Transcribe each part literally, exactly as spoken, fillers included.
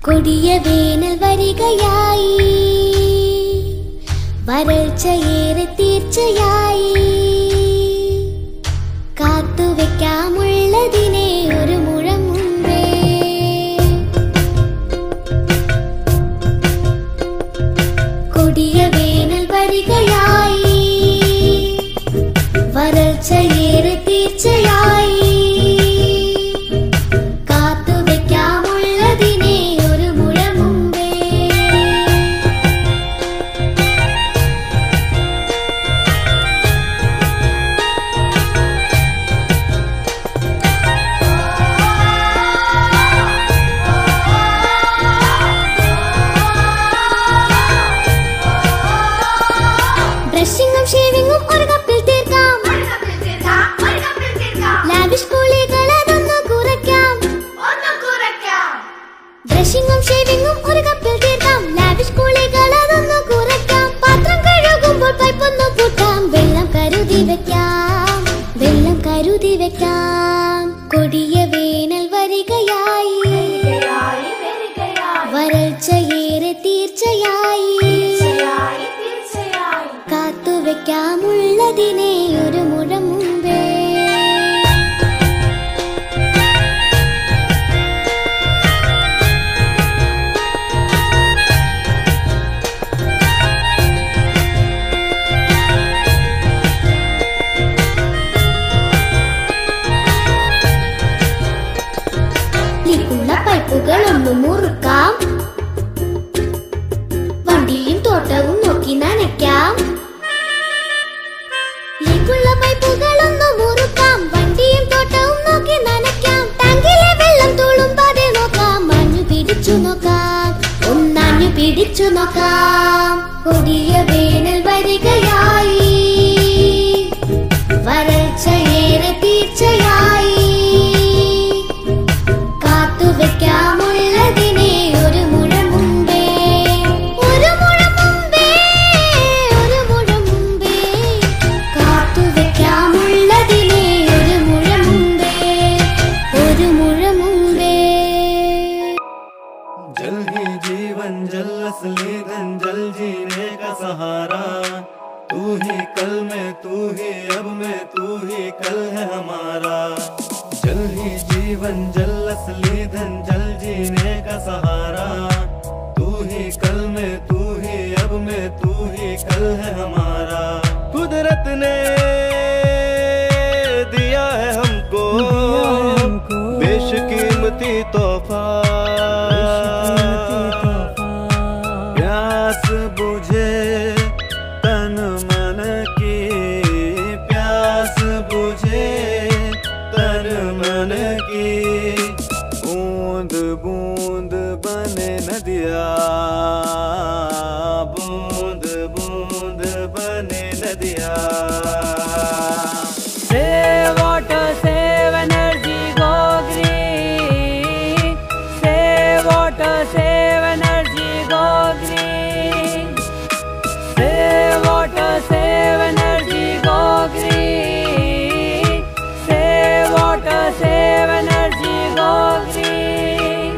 കൊടിയ വേനൽ വരികയായി, വരൾച്ചയേറെ തീർച്ചയായി. കാത്തുവെക്കാമുള്ളതിനെ ഒരു മുഴം മുമ്പേ. കൊടിയ വേനൽ വരികയായി, വരൾച്ചയേറെ തീർച്ചയായി. ബ്രഷിങ്ങും ഷേവിങ്ങും ഒരു കപ്പിൽ തീർക്കാം, ലാവിഷ് കുളികൾ അതൊന്നു കുറയ്ക്കാം. ബ്രഷിങ്ങും ഷേവിങ്ങും ഒരു കപ്പിൽ തീർക്കാം, ലാവിഷ് കുളികൾ അതൊന്നു കുറയ്ക്കാം. പാത്രം കഴുകുമ്പോൾ പൈപ്പൊന്നു കൂട്ടാം, വെള്ളം കരുതി വെക്കാം, വെള്ളം കരുതി വെക്കാം. കൊടിയ വേനൽ വരികയായി, വരൾച്ചയേറെ തീർച്ചയായി. കാത്തുവെക്കാമുള്ളതിനെ ഒരു മുഴം മുമ്പേ. ലീക്കുള്ള പൈപ്പുകളൊന്നു മുറുക്കാം, വണ്ടിയും തോട്ടവും നോക്കി നനയ്ക്കാം. ലീക്കുള്ള പൈപ്പുകളൊന്നു മുറുക്കാം, വണ്ടിയും തോട്ടവും നോക്കി നനയ്ക്കാം. ടാങ്കിലെ വെള്ളം തുളുമ്പാതെ നോക്കാം, മഞ്ഞു പിടിച്ചു നോക്കാം, ഒന്നഞ്ഞു പിടിച്ചു നോക്കാം. കൊടിയ വേനൽ വരികയായി, വരൾച്ചയേറെ തീർച്ചയായി. കാത്തുവെക്കാമുള്ളതിനെ ഒരു മുഴം മുമ്പേ, ഒരു മുഴം മുമ്പേ, ഒരു മുഴം മുമ്പേ. കാത്തുവെക്കാമുള്ളതിനെ ഒരു മുഴം മുമ്പേ, ഒരു മുഴം മുമ്പേ. जल ही जीवन, जल असली धन, जल जीने का सहारा. तू ही कल में, तू ही अब में, तू ही कल है हमारा. जल ही जीवन, जल असली धन, जल जीने का सहारा. तू ही कल में, तू ही अब में, तू ही कल है हमारा. कुदरत ने दिया है हमको बेशकीमती तोहफा. प्यास बुझे तन मन की, प्यास बुझे तन मन की. बूंद बूंद बने नदिया, बूंद बूंद बने नदिया. Save water, save energy, go green. Save water, save energy, go green. Save water, save energy, go green. Save water, save energy, go green.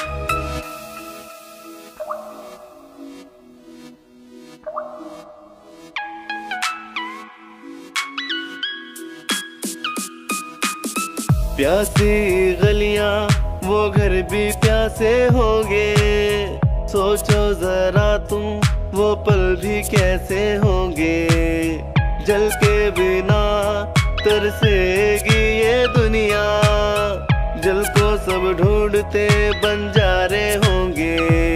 प्यासी गलियां, वो घर भी प्यासे होंगे. सोचो जरा तुम, वो पल भी कैसे होंगे. जल के बिना तरसेगी ये दुनिया. जल को सब ढूंढते बंजारे होंगे.